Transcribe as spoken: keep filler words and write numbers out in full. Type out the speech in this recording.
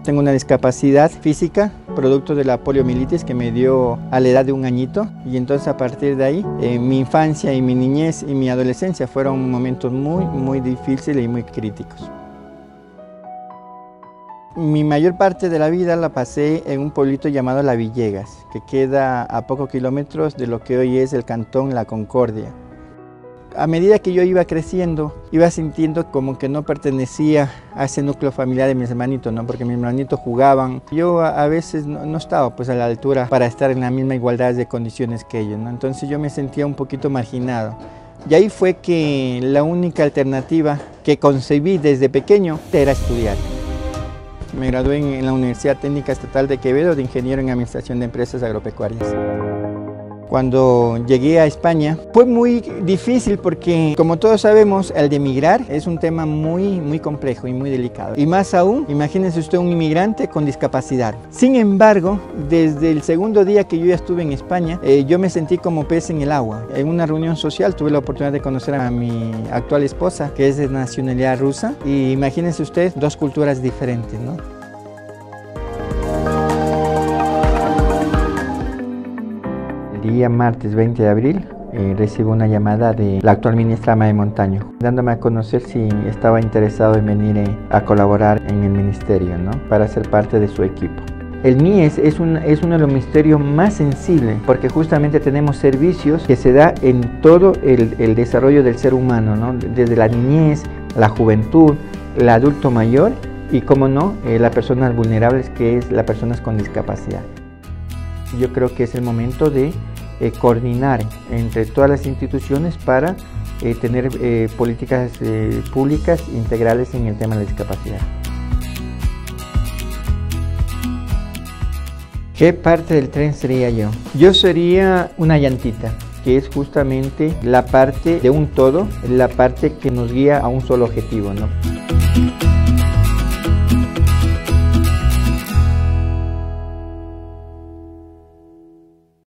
Tengo una discapacidad física, producto de la poliomielitis que me dio a la edad de un añito, y entonces a partir de ahí, eh, mi infancia y mi niñez y mi adolescencia fueron momentos muy, muy difíciles y muy críticos. Mi mayor parte de la vida la pasé en un pueblito llamado La Villegas, que queda a pocos kilómetros de lo que hoy es el cantón La Concordia. A medida que yo iba creciendo, iba sintiendo como que no pertenecía a ese núcleo familiar de mis hermanitos, ¿no? Porque mis hermanitos jugaban. Yo a, a veces no, no estaba pues, a la altura para estar en la misma igualdad de condiciones que ellos, ¿no? Entonces yo me sentía un poquito marginado. Y ahí fue que la única alternativa que concebí desde pequeño era estudiar. Me gradué en, en la Universidad Técnica Estatal de Quevedo de Ingeniero en Administración de Empresas Agropecuarias. Cuando llegué a España fue muy difícil porque, como todos sabemos, el de emigrar es un tema muy, muy complejo y muy delicado. Y más aún, imagínense usted un inmigrante con discapacidad. Sin embargo, desde el segundo día que yo ya estuve en España, eh, yo me sentí como pez en el agua. En una reunión social tuve la oportunidad de conocer a mi actual esposa, que es de nacionalidad rusa. Y imagínense usted, dos culturas diferentes, ¿no? El día martes veinte de abril eh, recibo una llamada de la actual ministra May Montaño, dándome a conocer si estaba interesado en venir eh, a colaborar en el ministerio, ¿no? Para ser parte de su equipo. El M I E S es, un, es uno de los ministerios más sensibles porque justamente tenemos servicios que se da en todo el, el desarrollo del ser humano, ¿no? Desde la niñez, la juventud, el adulto mayor y, como no, eh, las personas vulnerables, que es las personas con discapacidad. Yo creo que es el momento de eh, coordinar entre todas las instituciones para eh, tener eh, políticas eh, públicas integrales en el tema de la discapacidad. ¿Qué parte del tren sería yo? Yo sería una llantita, que es justamente la parte de un todo, la parte que nos guía a un solo objetivo, ¿no?